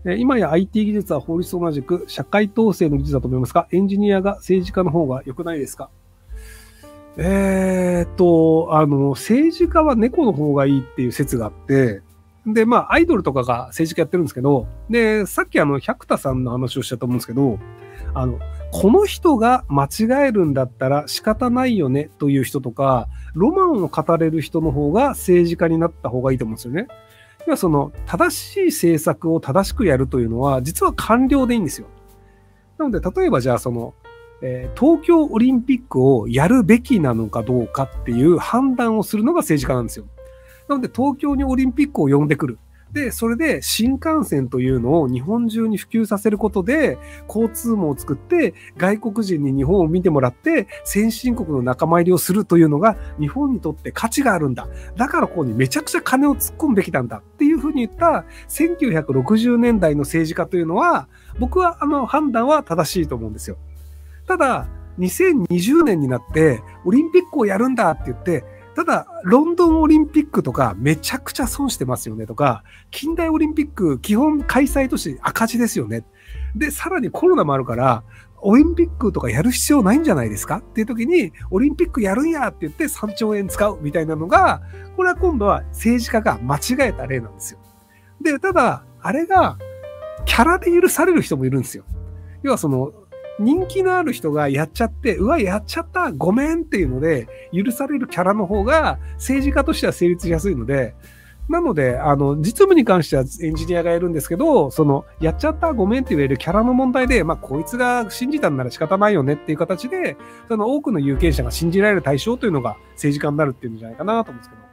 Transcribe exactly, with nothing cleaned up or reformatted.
えー今や アイティー 技術は法律と同じく社会統制の技術だと思いますが、エンジニアが政治家の方が良くないですか？えーっと、あの、政治家は猫の方がいいっていう説があって、で、まあ、アイドルとかが政治家やってるんですけど、で、さっきあの、百田さんの話をしたと思うんですけど、あの、この人が間違えるんだったら仕方ないよねという人とか、ロマンを語れる人の方が政治家になった方がいいと思うんですよね。要はその、正しい政策を正しくやるというのは、実は官僚でいいんですよ。なので、例えばじゃあその、えー東京オリンピックをやるべきなのかどうかっていう判断をするのが政治家なんですよ。なので、東京にオリンピックを呼んでくる。で、それで新幹線というのを日本中に普及させることで、交通網を作って、外国人に日本を見てもらって、先進国の仲間入りをするというのが、日本にとって価値があるんだ。だからここにめちゃくちゃ金を突っ込むべきなんだっていうふうに言ったせんきゅうひゃくろくじゅうねんだいの政治家というのは、僕はあの判断は正しいと思うんですよ。ただ、にせんにじゅうねんになって、オリンピックをやるんだって言って、ただ、ロンドンオリンピックとかめちゃくちゃ損してますよねとか、近代オリンピック基本開催都市赤字ですよね。で、さらにコロナもあるから、オリンピックとかやる必要ないんじゃないですかっていう時に、オリンピックやるんやって言ってさんちょうえん使うみたいなのが、これは今度は政治家が間違えた例なんですよ。で、ただ、あれがキャラで許される人もいるんですよ。要はその、人気のある人がやっちゃって、うわ、やっちゃった、ごめんっていうので、許されるキャラの方が政治家としては成立しやすいので、なので、あの、実務に関してはエンジニアがやるんですけど、その、やっちゃった、ごめんって言われるキャラの問題で、まあ、こいつが信じたんなら仕方ないよねっていう形で、その多くの有権者が信じられる対象というのが政治家になるっていうんじゃないかなと思うんですけど。